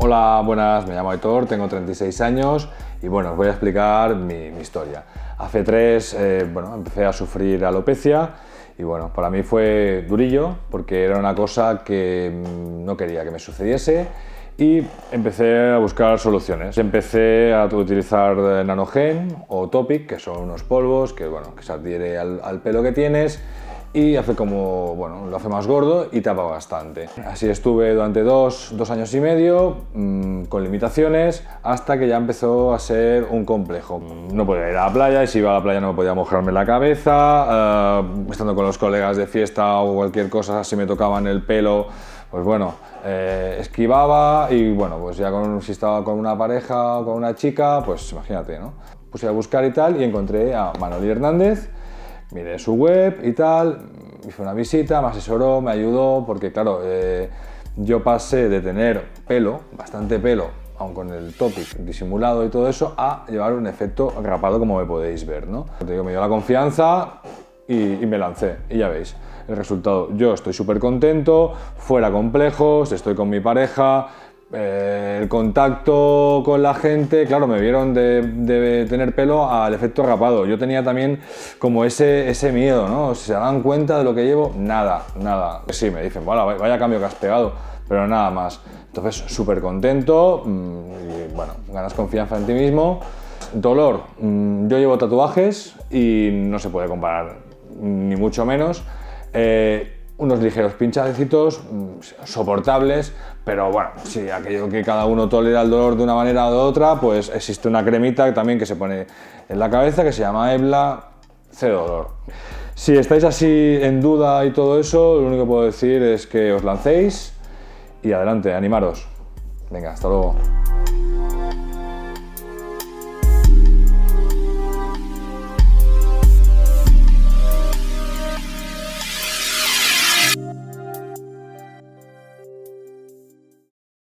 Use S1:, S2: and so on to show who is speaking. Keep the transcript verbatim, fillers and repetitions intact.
S1: Hola, buenas, me llamo Aitor, tengo treinta y seis años y bueno, os voy a explicar mi, mi historia. Hace tres, eh, bueno, empecé a sufrir alopecia y bueno, para mí fue durillo porque era una cosa que no quería que me sucediese y empecé a buscar soluciones. Empecé a utilizar Nanogen o Topic, que son unos polvos que, bueno, que se adhiere al, al pelo que tienes y hace como, bueno, lo hace más gordo y tapa bastante. Así estuve durante dos, dos años y medio, mmm, con limitaciones, hasta que ya empezó a ser un complejo. No podía ir a la playa y si iba a la playa no podía mojarme la cabeza, uh, estando con los colegas de fiesta o cualquier cosa, si me tocaban el pelo, pues bueno, eh, esquivaba y bueno, pues ya con, si estaba con una pareja o con una chica, pues imagínate, ¿no? Puse a buscar y tal y encontré a Manoli Hernández. Miré su web y tal, hice una visita, me asesoró, me ayudó, porque claro, eh, yo pasé de tener pelo, bastante pelo, aun con el Topic disimulado y todo eso, a llevar un efecto rapado como me podéis ver, ¿no? Te digo, me dio la confianza y, y me lancé, y ya veis el resultado. Yo estoy súper contento, fuera complejos, estoy con mi pareja. Eh, el contacto con la gente, claro, me vieron de, de tener pelo al efecto rapado. Yo tenía también como ese, ese miedo, ¿no? Si se dan cuenta de lo que llevo, nada, nada. Sí, me dicen, bueno, vaya cambio que has pegado, pero nada más. Entonces, súper contento y, bueno, ganas confianza en ti mismo. Dolor, yo llevo tatuajes y no se puede comparar, ni mucho menos. Eh, unos ligeros pinchadecitos, soportables, pero bueno, sí, aquello que cada uno tolera el dolor de una manera o de otra, pues existe una cremita también que se pone en la cabeza que se llama Ebla, cero dolor. Si estáis así en duda y todo eso, lo único que puedo decir es que os lancéis y adelante, animaros. Venga, hasta luego.